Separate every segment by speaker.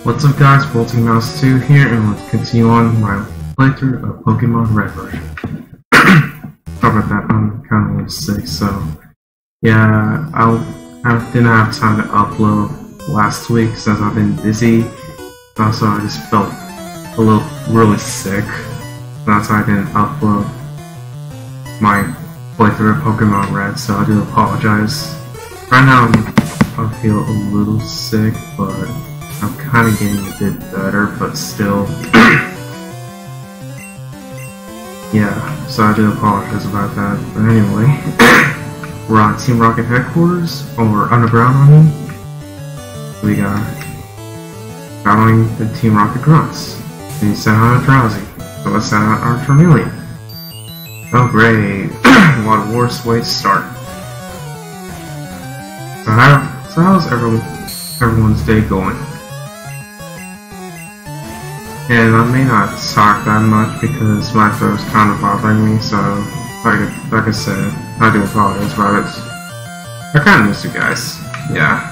Speaker 1: What's up guys, BoltingMouse2 here, and we'll continue on my playthrough of Pokemon Red version. Sorry about that, I'm kind of a little sick, so yeah, I didn't have time to upload last week since I've been busy. Also, I just felt really sick. That's why I didn't upload my playthrough of Pokemon Red, so I do apologize. Right now I feel a little sick, but I'm kind of getting a bit better, but still. Yeah, so I do apologize about that. But anyway, we're on Team Rocket headquarters, or underground, I mean. We got battling the Team Rocket grunts. We sent out a Drowsy, so let's send out our Charmeleon. Oh great, what a worse way to start. So how's everyone's day going? And I may not talk that much because my throat's kind of bothering me, so like I said, I do apologize about it. I kind of miss you guys, yeah.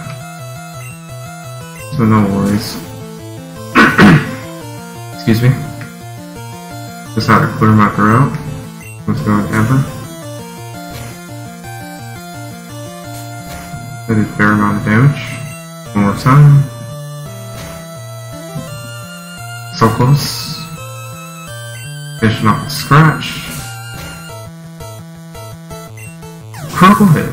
Speaker 1: So no worries. Excuse me. Just had to clear my throat. Let's go with Ember. I did a fair amount of damage. One more time. So close. Finishing off the scratch. Critical hit.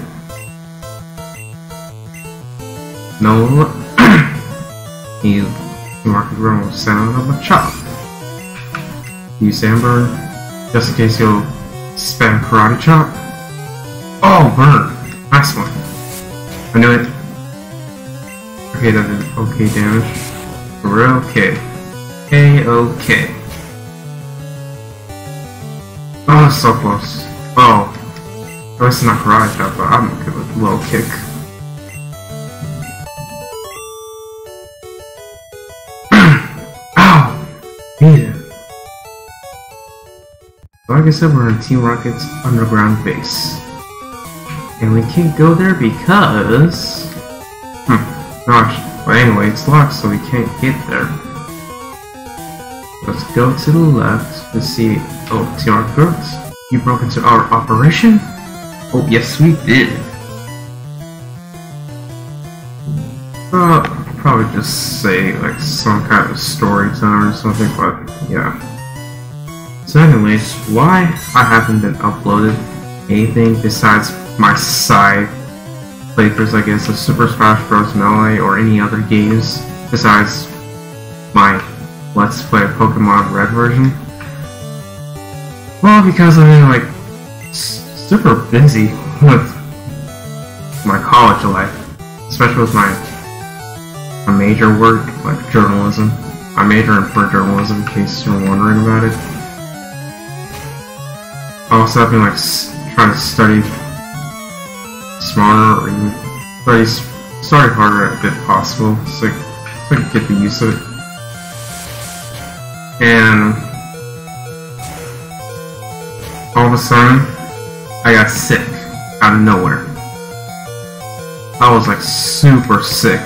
Speaker 1: No. You mark the ground with sound of a chop. Use Amber just in case you'll spam Karate Chop. Oh, burn! Nice one. I knew it. Okay, that did okay damage. For real? Okay. A-okay. Oh, so close. Oh. Oh, it's not Karate Chop, but I'm gonna give it a little kick. Ow! Beat it. Like I said, we're in Team Rocket's underground base. And we can't go there because... Gosh. But anyway, it's locked, so we can't get there. Let's go to the left to see... Oh, Team Rocket, you broke into our operation? Oh, yes we did. Probably just say, like, some kind of story time or something, but yeah. So anyways, why I haven't been uploaded anything besides my side playthroughs, I guess, of Super Smash Bros. Melee or any other games besides my Let's Play Pokemon Red version? Well, because I've been like super busy with my college life, especially with my major work, like journalism. I major in print journalism, in case you're wondering about it. Also, I've been like trying to study smarter, or even study harder if possible, so I can get the use of it. And all of a sudden, I got sick out of nowhere. I was like super sick,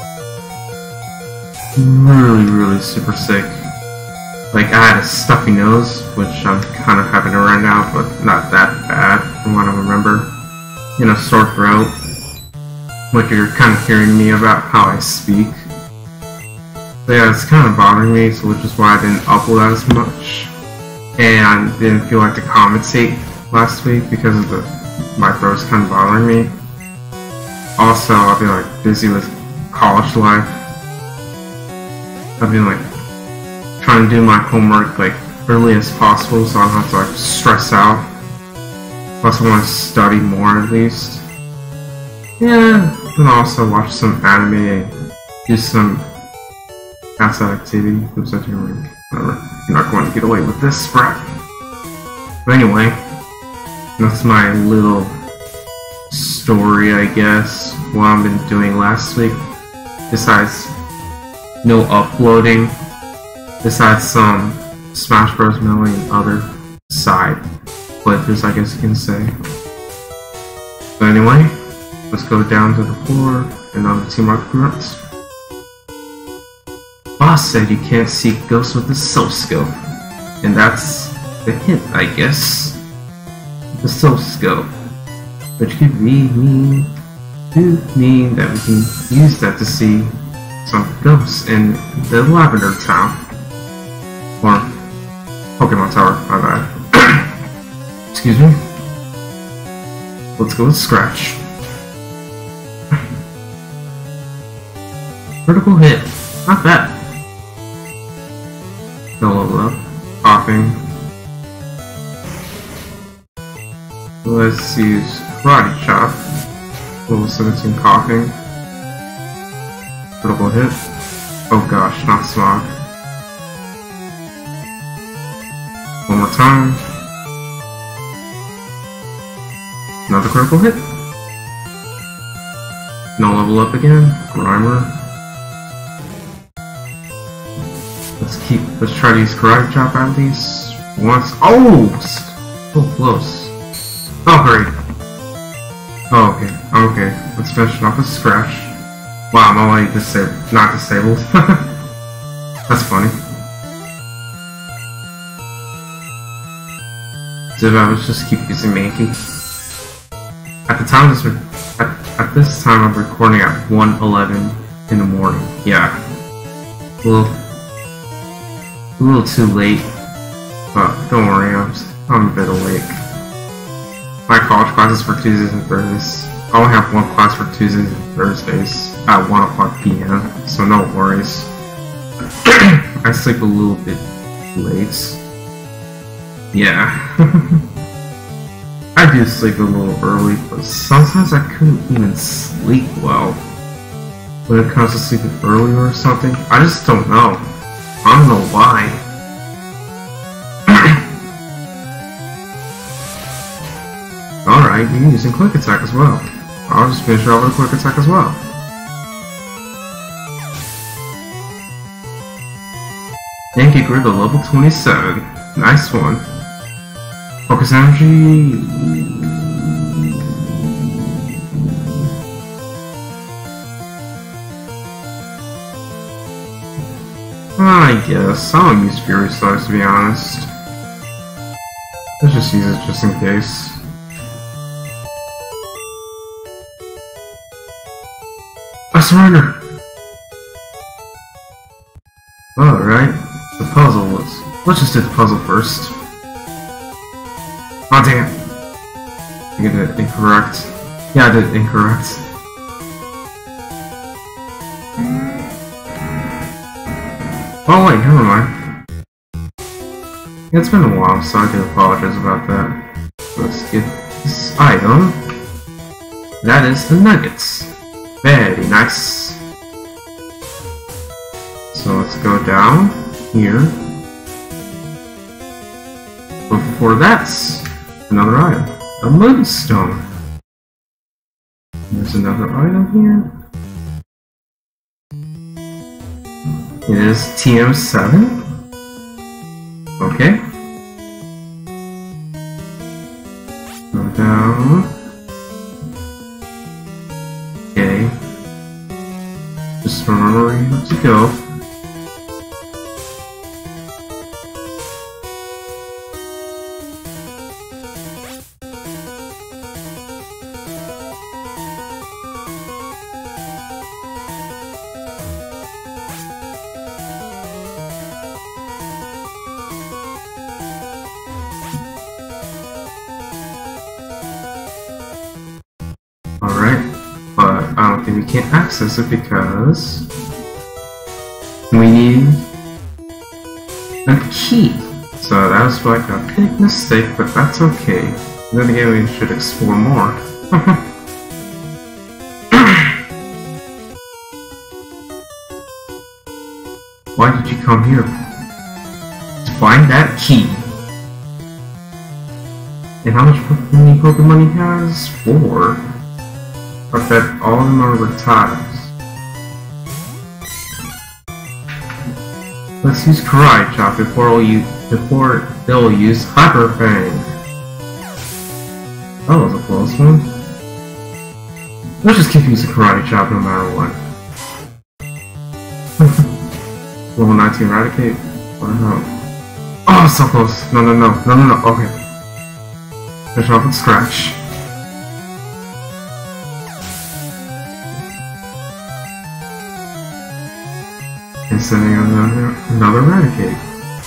Speaker 1: really super sick. Like, I had a stuffy nose, which I'm kind of having it right now, but not that bad from what I remember. You know, sore throat, which you're kind of hearing me about how I speak. So yeah, it's kind of bothering me, so which is why I didn't upload as much. And I didn't feel like to commentate last week because of my throat's kind of bothering me. Also, I've been like busy with college life. I've been like trying to do my homework like early as possible so I don't have to like stress out. Plus I want to study more at least. Yeah, and also watch some anime and do some outside activity. Oops, I didn't really, whatever. You're not going to get away with this, brat. But anyway, that's my little story, I guess, what I've been doing last week. Besides no uploading. Besides some Smash Bros. Melee and other side playthroughs, I guess you can say. But anyway, let's go down to the floor and on the Team Rocket grunts. boss said you can't see ghosts with the Soul Scope. And that's the hint, I guess. The Soul Scope. Which could mean that we can use that to see some ghosts in the Lavender Town. Or Pokemon Tower, my bad. Excuse me. Let's go with Scratch. Critical hit. Not bad. No level up. Coughing. Let's use Karate Chop. Level 17 coughing. Critical hit. Oh gosh, not Smog. One more time. Another critical hit. No level up again. Grimer. Let's try to use Karate Chop at least once. Oh! So close. Oh, great. Oh, okay. Okay. Let's finish it off with Scratch. Wow, I'm already not disabled. That's funny. So I would just keep using Mankey. At this time I'm recording at 1:11 in the morning. Yeah. A little too late. But don't worry, I'm a bit awake. My college classes for Tuesdays and Thursdays. I only have one class for Tuesdays and Thursdays at 1:00 p.m. So no worries. I sleep a little bit late. Yeah. I do sleep a little early, but sometimes I couldn't even sleep well. When it comes to sleeping early or something, I just don't know. I don't know why. Alright, you're using Quick Attack as well. I'll just finish it off with a Quick Attack as well. Yankee Griggle level 27. Nice one. Focus Energy. I guess. I don't use Fury Slice to be honest. Let's just use it just in case. I surrender! Alright. The puzzle was. Let's just do the puzzle first. Oh damn! I did it incorrect. Yeah, I did it incorrect. Oh wait, never mind. Yeah, it's been a while, so I do apologize about that. Let's get this item. That is the nuggets. Very nice. So let's go down here. Before that's another item. A moonstone. There's another item here. It is TM7. Okay. Go down. Okay. Just remembering where to go. Alright, but I don't think we can access it because we need a key. So that was like a big mistake, but that's okay. Then again, we should explore more. Why did you come here? To find that key. And how much many Pokemon he has? 4. I bet all of them are retired. Let's use Karate Chop before they'll use Hyper Fang. That was a close one. Let's just keep using Karate Chop no matter what. Level 19 Eradicate? What the hell? Oh, so close. No. Okay. Finish off with Scratch. And sending another Eradicate.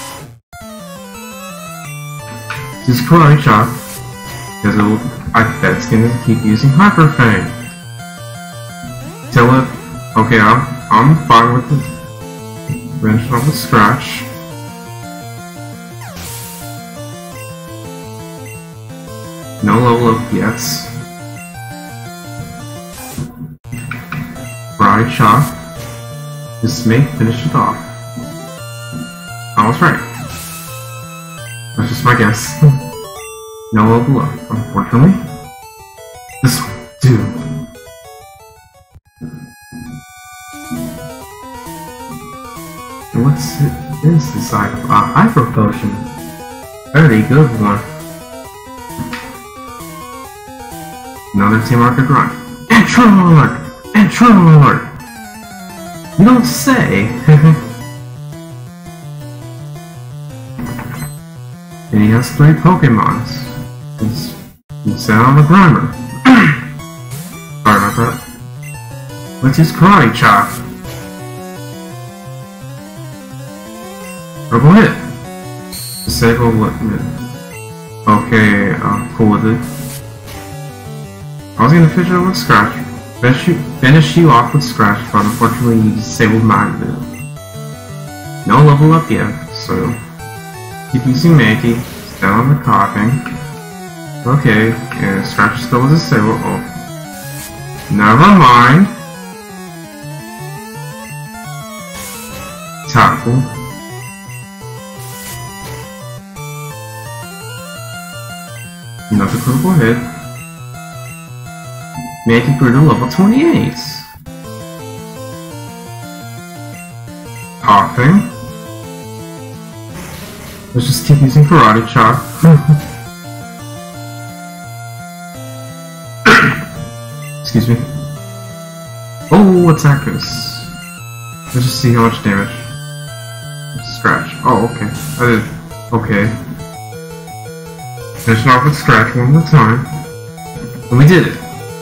Speaker 1: This is Karate Chop. Because I bet it's gonna keep using Hyper Fang. Till it. Okay, I'm fine with it. Finish off with Scratch. No level up yet. Karate Chop. This may finish it off. I was right. That's just my guess. No level up, unfortunately. This will do. And what's inside of a Hyper Potion? Very good one. Another Team Rocket Run. Entron! You don't say! And he has 3 Pokemons. He's set on the Grimer. Sorry about that. Let's use Karate Chop. Purple hit. Disable limit. Okay, cool with it. I was gonna finish it with Scratch. Finish you off with Scratch, but unfortunately you disabled my move. No level up yet, so keep using Mankey. Still on the coughing. Okay, and Scratch is still disabled. Oh. Never mind. Tackle. Another critical hit. Making it to level 28. Coughing. Let's just keep using Karate Chop. Excuse me. Oh, attack this. Let's just see how much damage. Scratch. Oh, okay. I did. Okay. Finishing off with Scratch one more time. And we did it.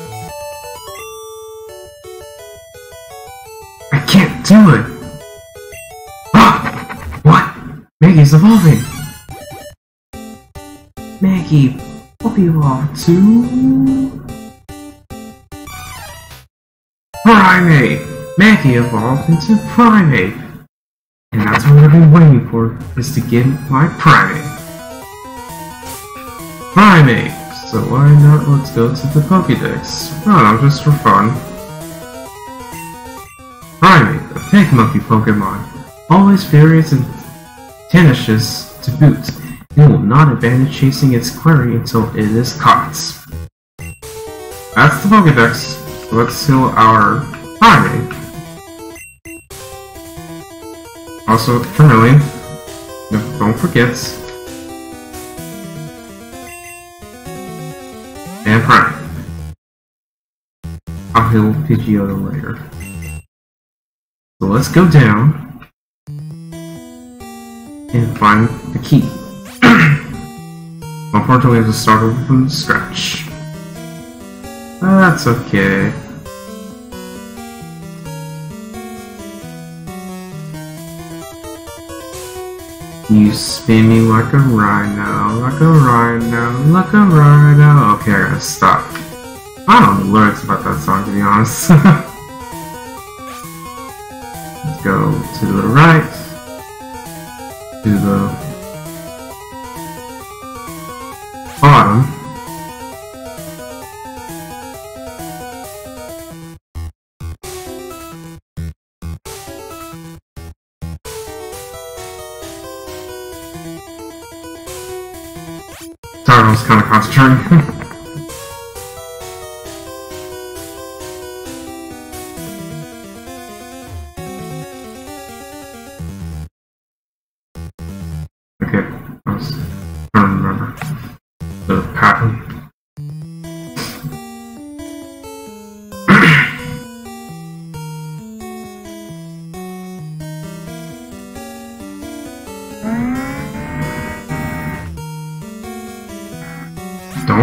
Speaker 1: I can't do it. Ah! What? Maggie's evolving. Maggie, what evolved to? Primate! Maggie evolved into Primate! And that's what I've been waiting for, is to get my Primate. Primate! So why not let's go to the Pokédex? Oh, just for fun. Primate, a pig monkey Pokemon. Always furious and tenacious to boot. It will not abandon chasing its quarry until it is caught. That's the Pokédex. Let's heal our Primate. Also, Charmeleon. Don't forget. And Primate. I'll heal Pidgeotto later. So let's go down and find the key. Unfortunately, I have to start over from scratch. That's okay. You spin me like a rhino, like a rhino, like a rhino. Okay, I gotta stop. I don't know the lyrics about that song, to be honest. Let's go to the right, to the bottom. Sorry, I was kind of concentrating. Okay, I was trying to remember the pattern.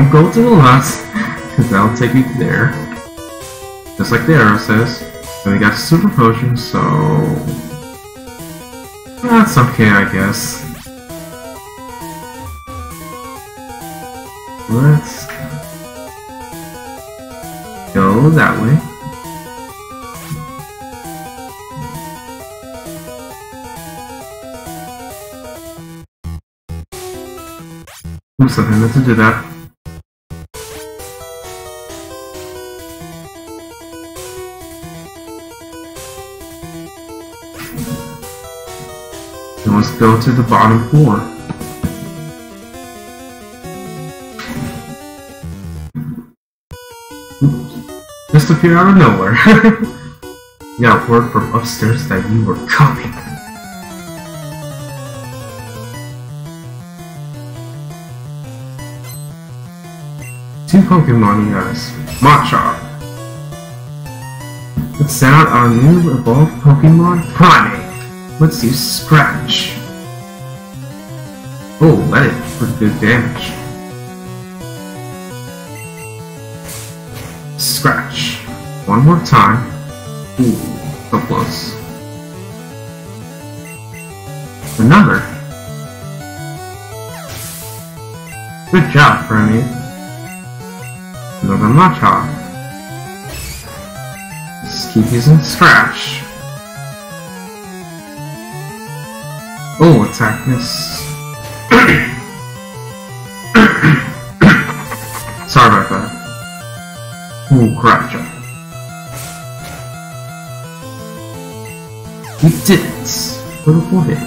Speaker 1: don't go to the left, because that'll take you there. Just like the arrow says. And we got super potions, so that's okay, I guess. Let's go that way. Oops, I meant to do that. Now let's go to the bottom floor. Oops. Just appeared out of nowhere. Got word from upstairs that you were coming. Two Pokemon, you guys. Machop. Let's send out our new evolved Pokemon, Primeape. Let's use Scratch. Oh, that is pretty good damage. Scratch. One more time. Ooh, so close. Another. Good job, Primeape. Another Machop. Just keep using Scratch. Oh, attack miss. Sorry about that. Ooh, crap jump. We did it! What a full hit.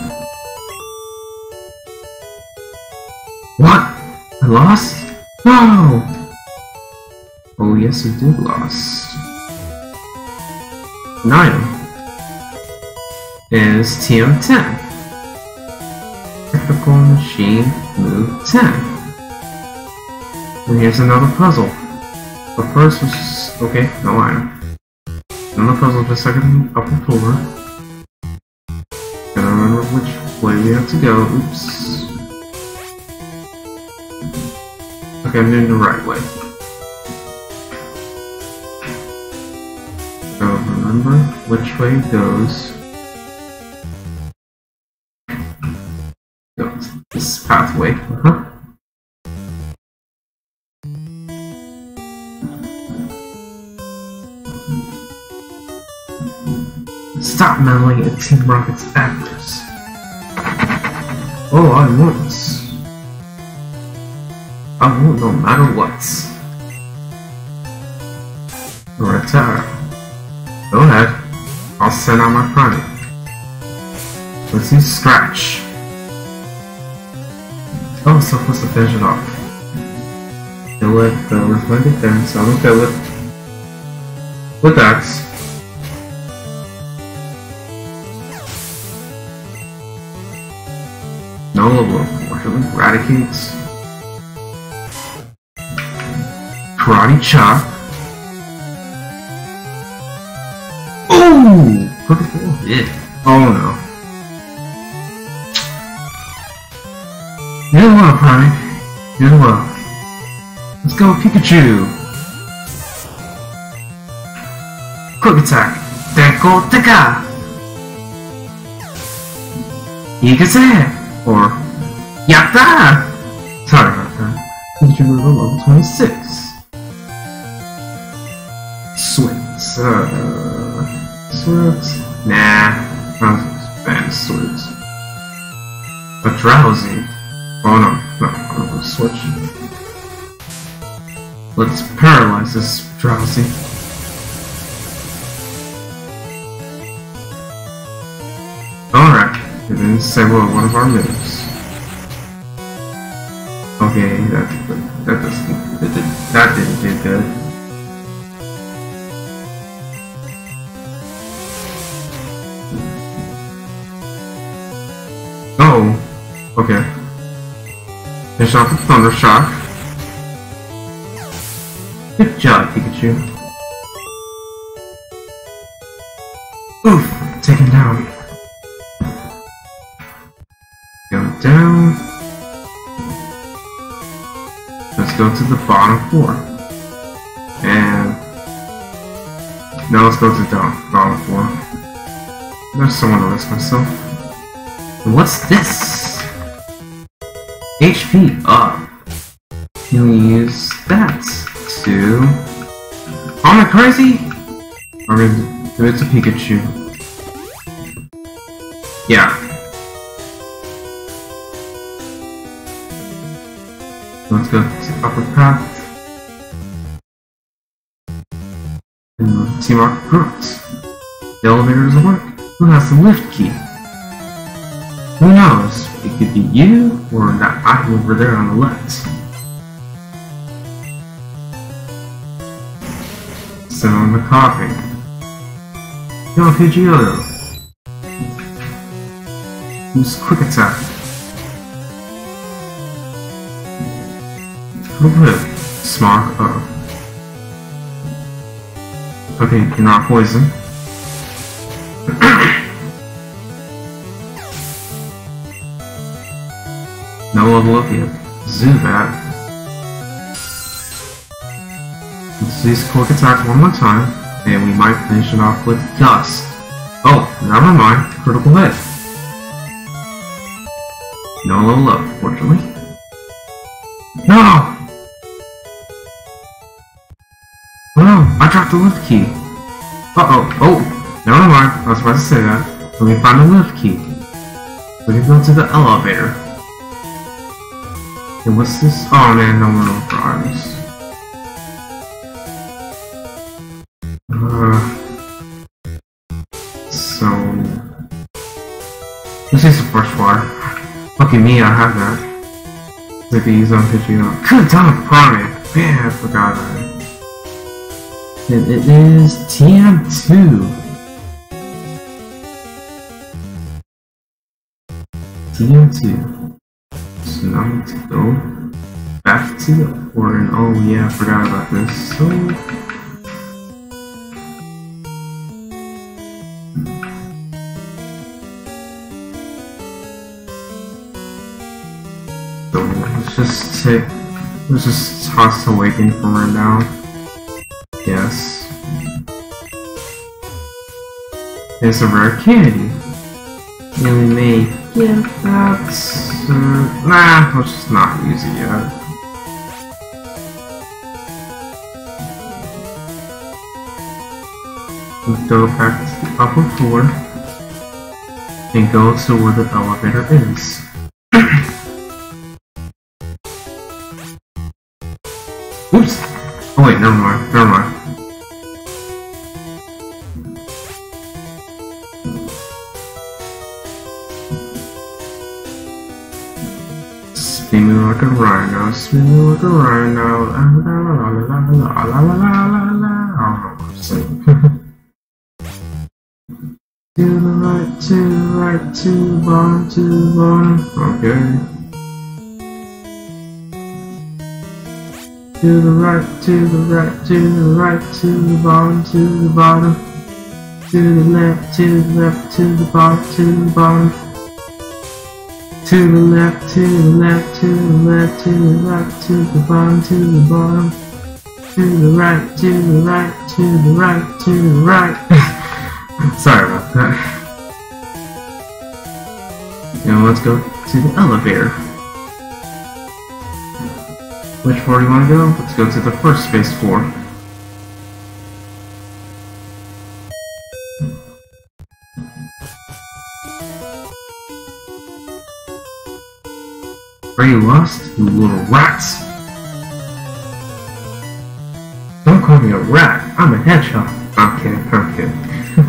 Speaker 1: What? I lost? No! Oh yes, you did lost. An item is TM10. Technical Machine Move 10. And here's another puzzle. But first, okay, no item. Another puzzle just second up the floor. Gotta remember which way we have to go. Oops. Okay, I'm doing the right way. So remember which way goes. This pathway. Stop meddling in Team Rocket's affairs. Oh, I won't. I won't no matter what. Retire. Go ahead. I'll send out my Primeape. Let's use Scratch. Oh, so supposed to finish it off. Kill it, with my defense. I'm gonna kill it. With that. No level unfortunately. Eradicates. Karate Chop. Ooh! Purple hit. Oh no. You did well, Primeape. You did well. Let's go, Pikachu! Quick attack! Deko Deka! Ikaze! Or Yatta! Sorry about that. Pikachu move level 26. Sweet. Sweet. Nah. I was bad sweet. But Drowsy. Oh no, I'm gonna switch. Let's paralyze this Drowsy. Alright, it didn't disable one of our moves. Okay, that didn't do good. Oh, okay. Finish off with Thunder Shock. Good job, Pikachu. Oof! Take him down. Go down. Just go to the bottom floor. And now let's go to the bottom floor. There's someone to list myself. What's this? HP up. Can we use that to... Oh, am I crazy? I'm gonna do it to Pikachu. Yeah. Let's go to upper path. And Team Rocket Grunts. The elevator doesn't work. Who has the lift key? Who knows? It could be you or that item over there on the left. So on the coffee. Yo, Pidgeotto. Use Quick Attack. Good. Smart up. Okay, you're not poison. No level up yet. Zubat. Let's use Quick Attack one more time, and we might finish it off with Gust. Oh, never mind. Critical hit. No level up, fortunately. No! Oh no, I dropped the lift key. Uh-oh. Oh, never mind. I was about to say that. Let me find the lift key. We can go to the elevator. And what's this? Oh man, no more fries. So... This is the first water. Lucky me, I have that. I could use on Pidgeotto. Good time, Prime! Man, I forgot that. And it is TM2. TM2. So now I need to go back to the port, and oh yeah, I forgot about this. So let's just toss Awaken from right now. Yes. It's a rare candy. And we may get that. Nah, let's just not use it yet. Let's go back to the upper floor and go to where the elevator is. Oops! Oh wait, never mind, never mind. Spin me like a rhino, spin me like a rhino, la la la la la la la la la. I don't know what I'm saying. To the right, to the right, to the bottom, to the bottom. Okay. To the right, to the right, to the right, to the bottom, to the bottom. To the left, to the left, to the bottom, to the bottom. To the left, to the left, to the left, to the right, to the bottom, to the bottom. To the right, to the right, to the right, to the right. Sorry about that. Now let's go to the elevator. Which floor do you want to go? Let's go to the first space floor. Are you lost, you little rats? Don't call me a rat, I'm a hedgehog. I'm kidding, I'm kidding.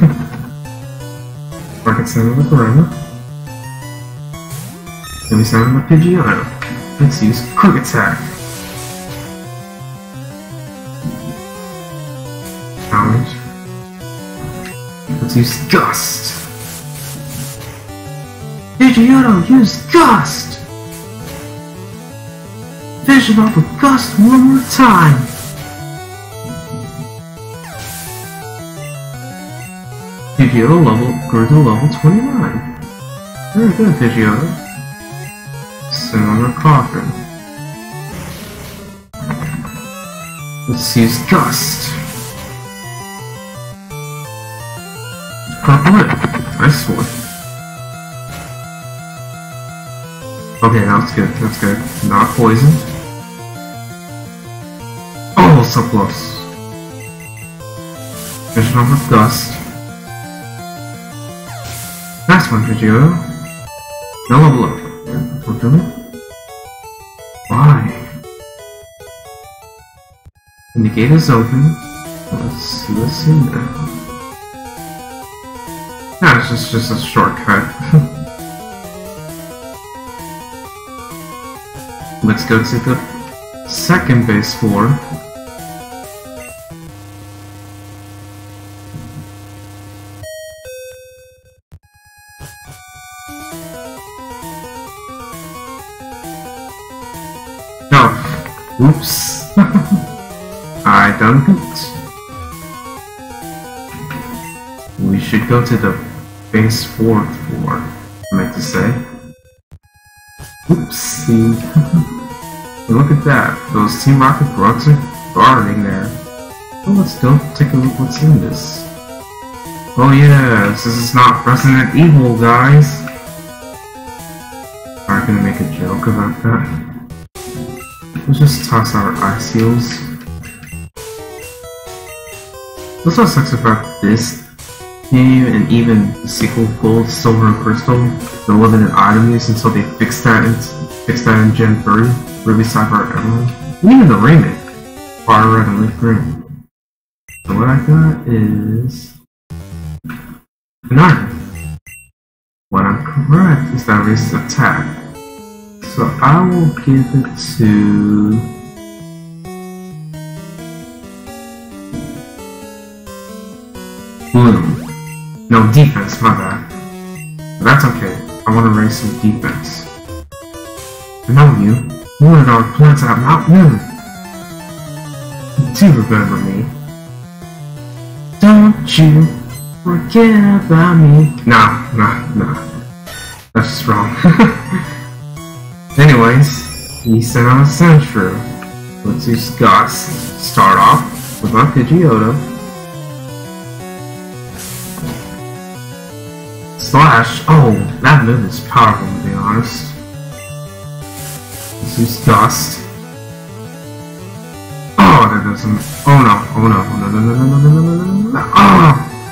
Speaker 1: Rocket Center with Corona. Then we sound like Pidgeotto. Let's use Quick Attack. Challenge. Let's use Gust. Pidgeotto, use Gust! Finish it off with Gust one more time! Pidgeotto level grew to level 29. Very good, Pidgeotto. Sit on the coffin. Let's use Gust. Purple. Nice one. Okay, that's good. That's good. Not poisoned. Oh, so close. Finish off with Gust. Nice one, Vegeta. No level up. Unfortunately. Why? And the gate is open. Let's see what's in there. Nah, it's just a shortcut. Let's go to the second base floor. Oh, oops. I done gooped. We should go to the base 4th floor, I meant to say. Oopsie. Look at that. Those Team Rocket drugs are guarding there. Well, let's go take a look what's in this. Oh yes, this is not Resident Evil, guys. I'm gonna make a joke about that. Let's just toss our eye seals. That's what sucks about this game and even the sequel Gold, Silver, and Crystal. The limited item use until they fix that in Gen 3, Ruby, Sapphire, Emerald. And even the remake, Fire Red and Leaf Green. So what I got is an iron. What I'm correct is that raises attack. So I will give it to Bloom. No, defense, my bad. But that's okay. I want to raise some defense. I know you. You and our plants at Mount Moon. Do remember me. Don't you forget about me. Nah. That's just wrong. Anyways, he sent out a Sandshrew. Let's use Gust. Start off with my Pidgeotto. Slash. Oh, that move is powerful to be honest. Let's use Gust. Oh, that doesn't. Oh no. Oh!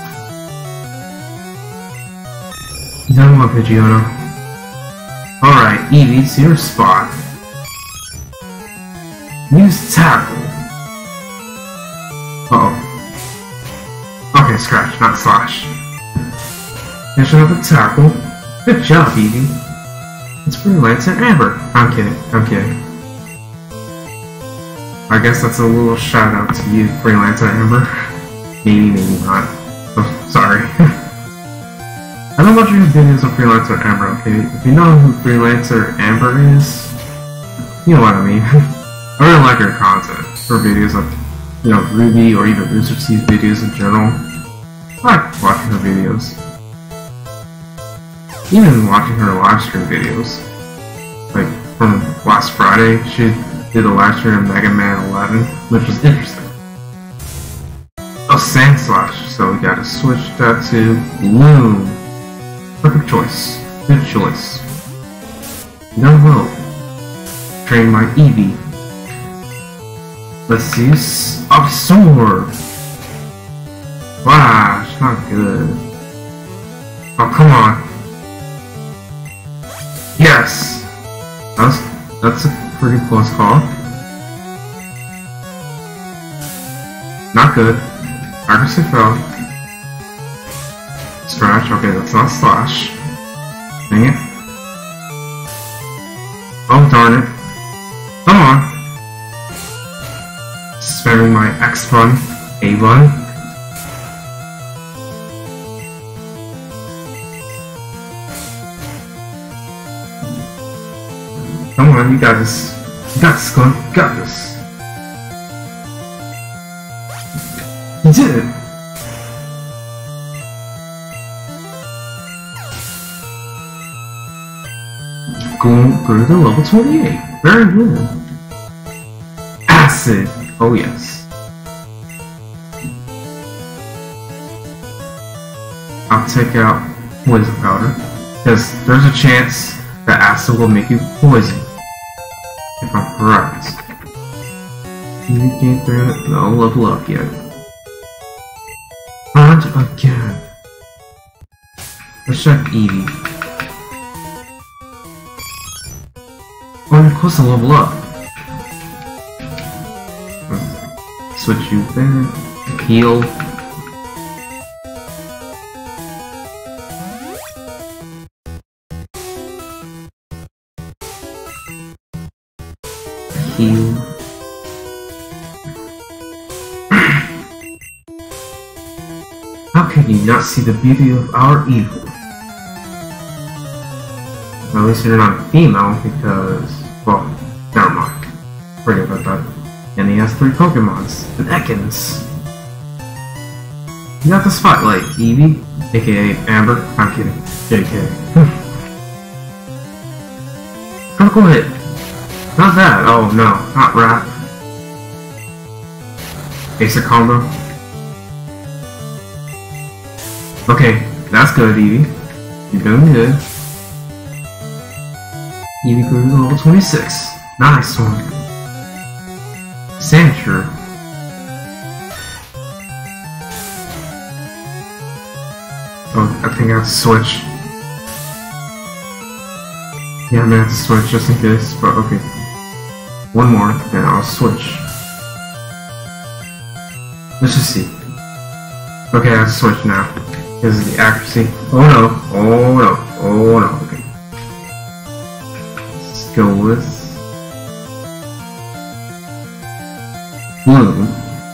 Speaker 1: You don't want Pidgeotto. Alright, Eevee, it's your spot. Use Tackle. Uh-oh. Okay, Scratch, not Slash. Finish up with Tackle. Good job, Eevee. It's Freelance and Amber. I'm kidding. I guess that's a little shout out to you, Freelancer Amber. Maybe not. Oh, sorry. I don't watch your videos of Freelancer Amber, okay? If you know who Freelancer Amber is, you know what I mean. I really like her content. Her videos of, Ruby or even Rooster Teeth's videos in general. I like watching her videos. Even watching her live stream videos. Like, from last Friday, she did a live stream of Mega Man 11, which was interesting. Oh, Sand Slash, so we gotta switch that to Bloom. Perfect choice. Good choice. No hope. Train my Eevee. Let's use Absorb. Flash, not good. Oh, come on. Yes! That's a pretty close call. Not good. Accuracy fell. Scratch, okay, that's not Slash. Dang it. Oh, darn it. Come on. Spamming my X button, A button. Come on, you got this. You got this, Glenn. You got this. You did it. Go to level 28. Very good. Acid. Oh yes. I'll take out poison powder, because there's a chance that acid will make you poison. If I'm correct. You gain 300. No, level up yet. Hunt again. Let's check Eevee. Oh, you're close to level up. Switch you there. Heal. Heal. How can you not see the beauty of our evil? At least you're not female because, well, never mind. Forget about that. And he has 3 Pokemons, and Ekans. You got the spotlight, Eevee, aka Amber. I'm kidding. JK. Critical hit. Not that. Oh no, not Wrap. Basic combo. Okay, that's good, Eevee. You're doing good. Eevee grew to level 26. Nice one. Sandshrew. Oh, I think I have to switch. Yeah, I'm gonna have to switch just in case, but okay. One more, then I'll switch. Let's just see. Okay, I have to switch now. Because of the accuracy. Oh no, oh no, oh no, okay. Let's go with Blue.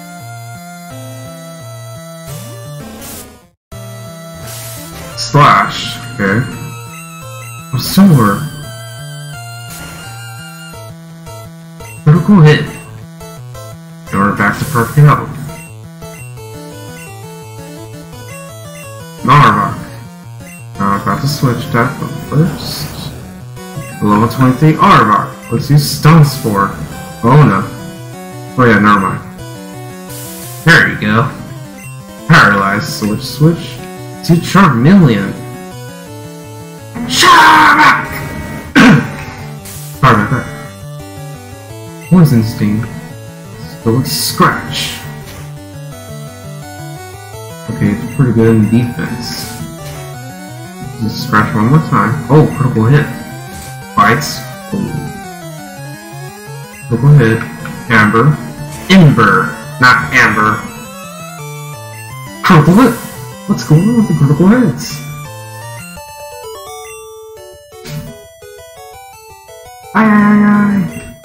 Speaker 1: Slash, okay. Sword. Critical hit. And we're back to perfect health. Marvok. Now I'm about to switch that, but first. Level 23 Arbok. Let's use Stone Spore. Oh no. Oh yeah, never mind. There you go. Paralyzed. Switch. To Charmeleon. Sorry about that. Poison Sting. Let's go with Scratch. Okay, it's pretty good in defense. Just Scratch one more time. Oh, critical hit. Bites. Critical hit. Amber. Ember, not Amber. Critical hit. What's going on with the critical hits? Aye.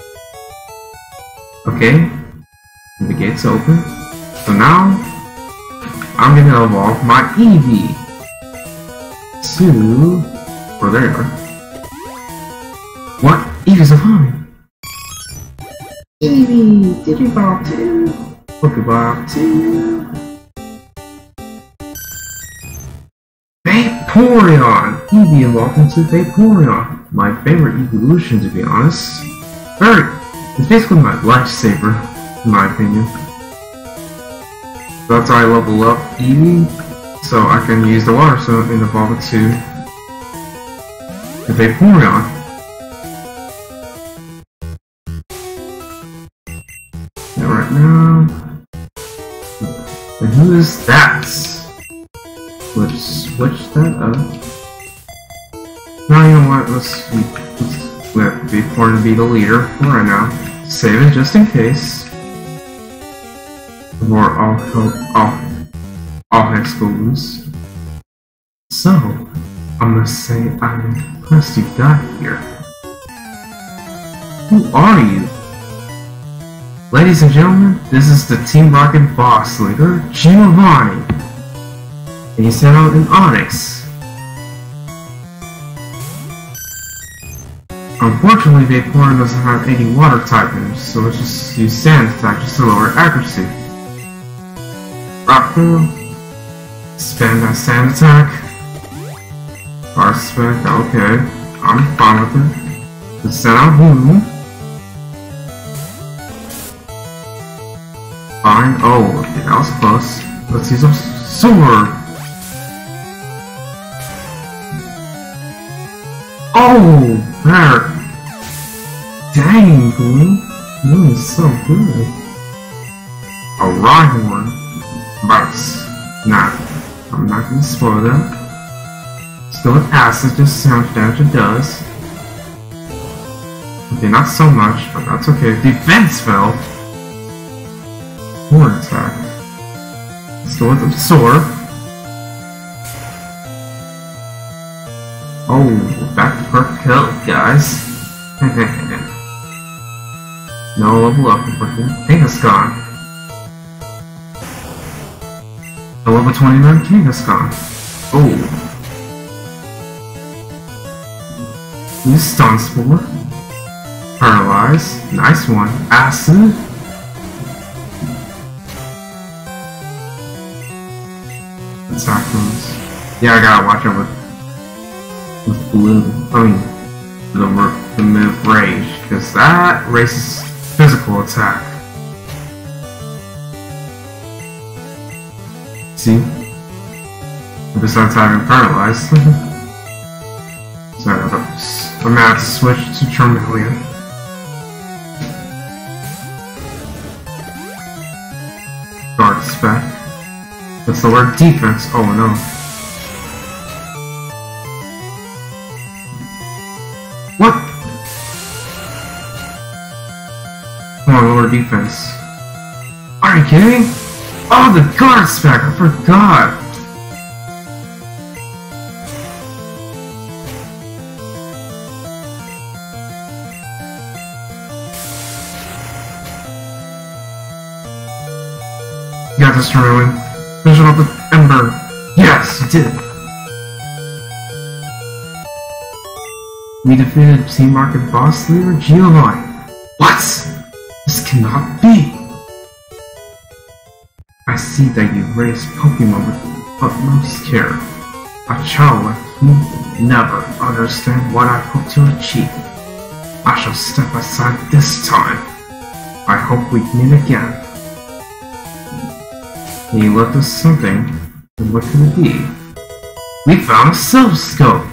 Speaker 1: Okay, the gate's open. So now, I'm gonna evolve my Eevee to... Oh, there you are. What? Eevee's evolving! Eevee! Did you evolve too? Pokeball too? Vaporeon! Eevee evolved into Vaporeon. My favorite evolution, to be honest. It's basically my lifesaver, in my opinion. That's how I level up Eevee, so I can use the water stone and evolve it to the Vaporeon. And right now, and who is that? Let's switch that up. Now you know what? Let's let Vaporeon be the leader for right now. Save it just in case. Or all hex goes. So, I'm gonna say I'm impressed you got here. Who are you? Ladies and gentlemen, this is the Team Rocket boss leader, Giovanni. And he's sent out in Onyx. Unfortunately, Vaporeon doesn't have any water type moves, so let's just use Sand attack just to lower accuracy. Rock through. Expand that Sand attack. Fire Spec, okay. I'm fine with it. Let's send out Boom. Fine. Oh, okay, that was close. Let's use a Sword. Oh, there. Dang, Blue. You are so good. A Rhyhorn. Nah, I'm not gonna spoil that. Still with acid, just sound damage it does. Okay, not so much, but that's okay. Defense fell. Horn attack. Still with Absorb. Oh, back to perfect health, guys. No level up, unfortunately. Kangaskhan. A level 29 Kangaskhan. Oh. Use Stun Spore. Paralyze. Nice one. Acid. Attack moves. Yeah, I gotta watch out with Blue. I mean, the move Rage, because that raises physical attack. See? Besides having paralyzed. So I'm gonna have to switch to Charmeleon. Guard spec. That's the word defense. Oh no. What? Come on, lower defense. Are you kidding me? Oh, the guard spec! I forgot! You got this, Charmeleon. Vision of the Ember. Yes, you did. We defeated Team Rocket boss leader Giovanni. What? This cannot be. I see that you raised Pokemon with utmost care. A child like you will never understand what I hope to achieve. I shall step aside this time. I hope we meet again. You left us something, and what could it be? We found a Silph Scope!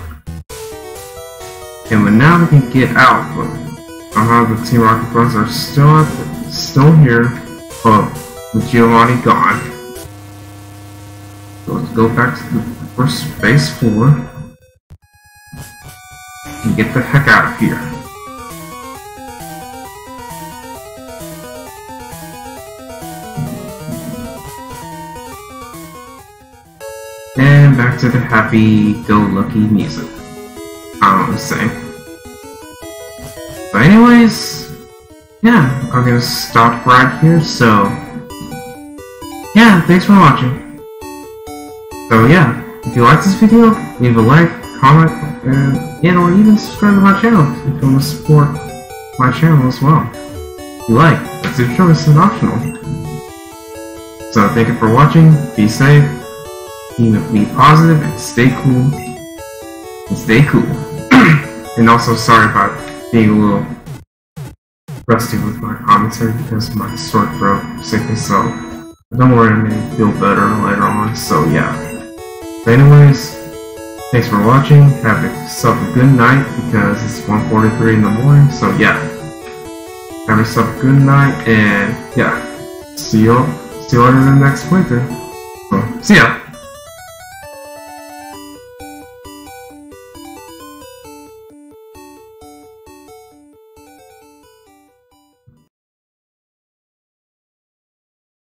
Speaker 1: And now we can get out, but somehow the Team Rocket Bugs are still here, but with Giovanni gone. So let's go back to the first base floor and get the heck out of here. And back to the happy-go-lucky music. I don't know what to say. But anyways, yeah, I'm gonna stop right here, so yeah, thanks for watching. So yeah, if you like this video, leave a like, comment, and or even subscribe to my channel if you want to support my channel as well. If you like, that's your choice and optional. So thank you for watching, be safe, be positive, and stay cool. And also sorry about being a little rusty with my commentary because of my sore throat sickness, so don't worry, I may feel better later on, so yeah. But anyways, thanks for watching, have yourself a good night because it's 1:43 in the morning, so yeah. Have yourself a good night, and yeah, see you later in the next playthrough. So, see ya!